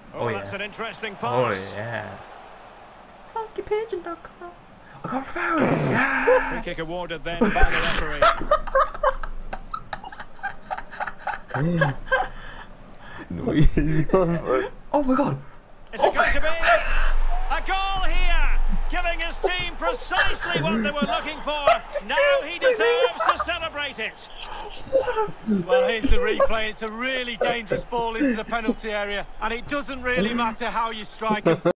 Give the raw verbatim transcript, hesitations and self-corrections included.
Oh, Oh, oh yeah. that's an interesting Oh pass. yeah. funky pigeon dot com. I got a foul. Yeah. Free kick awarded then by the referee. Oh my god. Is it going to be a goal here? Giving his team precisely what they were looking for. Now he deserves to celebrate it. What a Well, here's the replay. It's a really dangerous ball into the penalty area, and it doesn't really matter how you strike him.